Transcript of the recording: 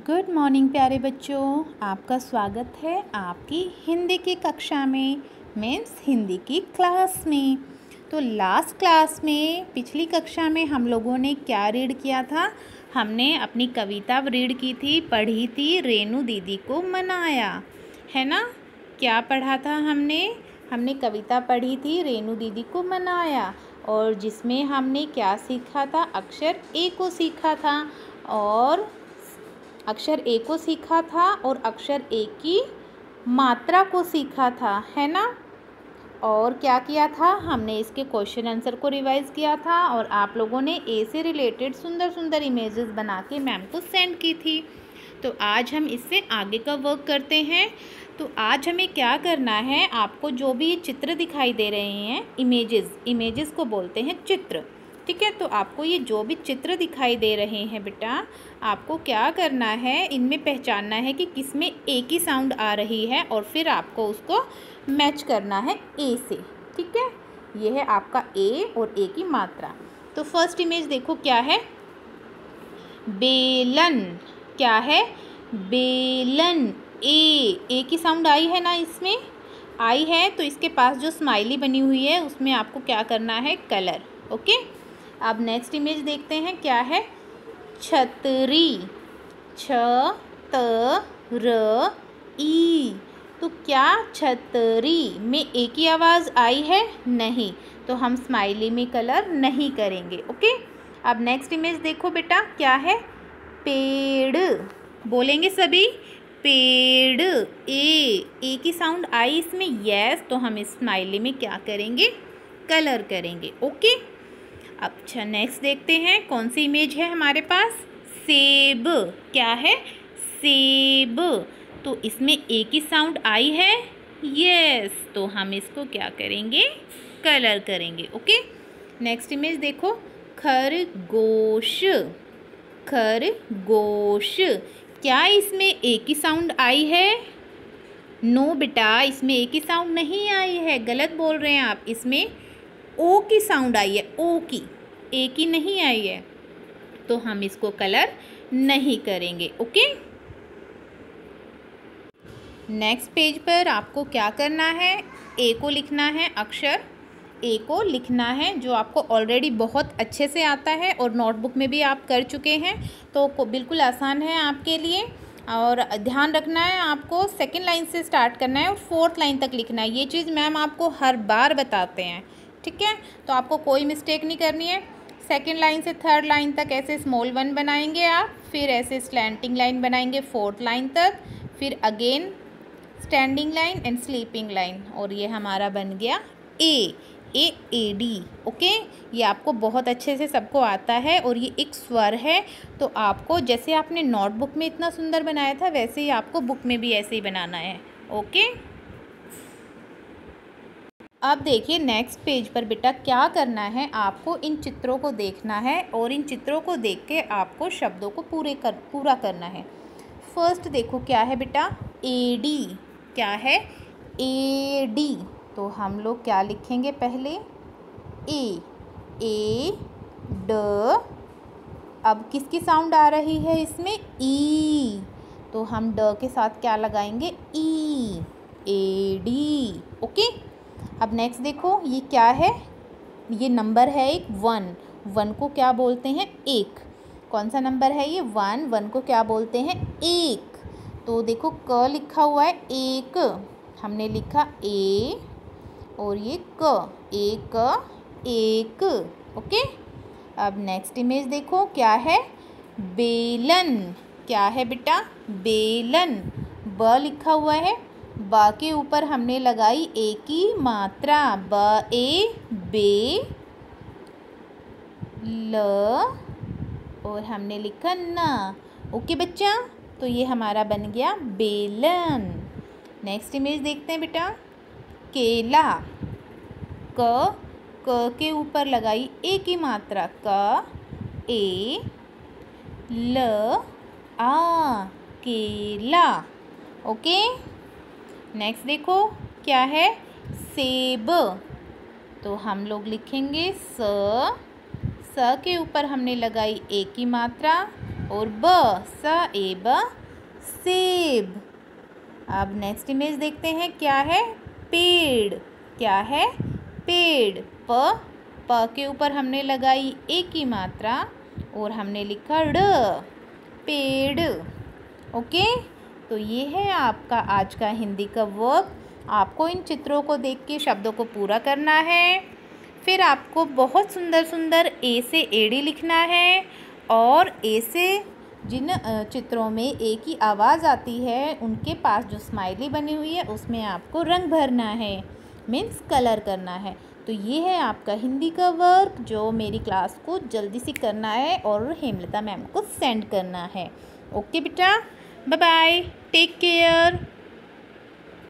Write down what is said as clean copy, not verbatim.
Good morning प्यारे बच्चों, आपका स्वागत है आपकी हिंदी की कक्षा में, मीन्स हिंदी की क्लास में। तो लास्ट क्लास में, पिछली कक्षा में हम लोगों ने क्या रीड किया था? हमने अपनी कविता रीड की थी, पढ़ी थी, रेनू दीदी को मनाया, है ना। क्या पढ़ा था हमने कविता पढ़ी थी, रेनू दीदी को मनाया, और जिसमें हमने क्या सीखा था? अक्षर ए को सीखा था और अक्षर ए को सीखा था और अक्षर ए की मात्रा को सीखा था, है ना। और क्या किया था? हमने इसके क्वेश्चन आंसर को रिवाइज किया था और आप लोगों ने ए से रिलेटेड सुंदर सुंदर इमेजेस बना के मैम को सेंड की थी। तो आज हम इससे आगे का वर्क करते हैं। तो आज हमें क्या करना है? आपको जो भी चित्र दिखाई दे रहे हैं, इमेजेस को बोलते हैं चित्र, ठीक है। तो आपको ये जो भी चित्र दिखाई दे रहे हैं बेटा, आपको क्या करना है? इनमें पहचानना है कि किस में ए की साउंड आ रही है और फिर आपको उसको मैच करना है ए से, ठीक है। ये है आपका ए और ए की मात्रा। तो फर्स्ट इमेज देखो, क्या है? बेलन। क्या है? बेलन। ए की साउंड आई है ना, इसमें आई है। तो इसके पास जो स्माइली बनी हुई है उसमें आपको क्या करना है? Colour, okay. अब नेक्स्ट इमेज देखते हैं, क्या है? छतरी। छ-त-र-ई। तो क्या छतरी में ए की आवाज़ आई है? नहीं, तो हम स्माइली में कलर नहीं करेंगे, ओके। अब नेक्स्ट इमेज देखो बेटा, क्या है? पेड़। बोलेंगे सभी, पेड़। ए की साउंड आई इसमें, यस, तो हम इस स्माइली में क्या करेंगे? कलर करेंगे, ओके। अच्छा, नेक्स्ट देखते हैं, कौन सी इमेज है हमारे पास? सेब। क्या है? सेब। तो इसमें ए की साउंड आई है, यस, तो हम इसको क्या करेंगे? कलर करेंगे, ओके। नेक्स्ट इमेज देखो, खरगोश। खरगोश। क्या इसमें ए की साउंड आई है? नो बेटा, इसमें ए की साउंड नहीं आई है, गलत बोल रहे हैं आप। इसमें ओ की साउंड आई है, ओ की, ए की नहीं आई है, तो हम इसको कलर नहीं करेंगे, ओके। नेक्स्ट पेज पर आपको क्या करना है? ए को लिखना है, अक्षर ए को लिखना है, जो आपको ऑलरेडी बहुत अच्छे से आता है और नोटबुक में भी आप कर चुके हैं, तो बिल्कुल आसान है आपके लिए। और ध्यान रखना है, आपको सेकंड लाइन से स्टार्ट करना है और फोर्थ लाइन तक लिखना है। ये चीज़ मैम आपको हर बार बताते हैं, ठीक है। तो आपको कोई मिस्टेक नहीं करनी है। सेकंड लाइन से थर्ड लाइन तक ऐसे स्मॉल 1 बनाएंगे आप, फिर ऐसे स्लैंटिंग लाइन बनाएंगे फोर्थ लाइन तक, फिर again standing line and sleeping line, और ये हमारा बन गया ए डी, ओके। ये आपको बहुत अच्छे से सबको आता है और ये एक स्वर है। तो आपको जैसे आपने नोटबुक में इतना सुंदर बनाया था, वैसे ही आपको बुक में भी ऐसे ही बनाना है, ओके। अब देखिए नेक्स्ट पेज पर बेटा क्या करना है? आपको इन चित्रों को देखना है और इन चित्रों को देख के आपको शब्दों को पूरा करना है। फर्स्ट देखो, क्या है बेटा? A D. क्या है? A D. तो हम लोग क्या लिखेंगे पहले? ए ड। अब किसकी साउंड आ रही है इसमें? ई, तो हम ड के साथ क्या लगाएंगे? E, A D, okay. अब नेक्स्ट देखो, ये क्या है? ये नंबर है एक 1 को क्या बोलते हैं? एक। कौन सा नंबर है ये? 1 को क्या बोलते हैं? एक। तो देखो क लिखा हुआ है, एक, हमने लिखा ए और ये क, एक, ओके। अब नेक्स्ट इमेज देखो, क्या है? बेलन। क्या है बेटा? बेलन। ब लिखा हुआ है, बा के ऊपर हमने लगाई ए की मात्रा, ब ए बे, ल, और हमने लिखा न, ओके बच्चा। तो ये हमारा बन गया बेलन। नेक्स्ट इमेज देखते हैं बेटा, केला। क के ऊपर लगाई ए की मात्रा, क ए ल आ, केला, ओके। नेक्स्ट देखो, क्या है? सेब। तो हम लोग लिखेंगे स के ऊपर हमने लगाई ए की मात्रा और ब, स ए ब, सेब। अब नेक्स्ट इमेज देखते हैं, क्या है? पेड़। क्या है? पेड़। प के ऊपर हमने लगाई ए की मात्रा और हमने लिखा ड़, पेड़। ओके, तो ये है आपका आज का हिंदी का वर्क। आपको इन चित्रों को देख के शब्दों को पूरा करना है। फिर आपको बहुत सुंदर सुंदर ए से एड़ी लिखना है, और ए से जिन चित्रों में ए की आवाज़ आती है उनके पास जो स्माइली बनी हुई है उसमें आपको रंग भरना है, मीन्स कलर करना है। तो ये है आपका हिंदी का वर्क जो मेरी क्लास को जल्दी से करना है और हेमलता मैम को सेंड करना है। ओके बेटा, बाय बाय, टेक केयर।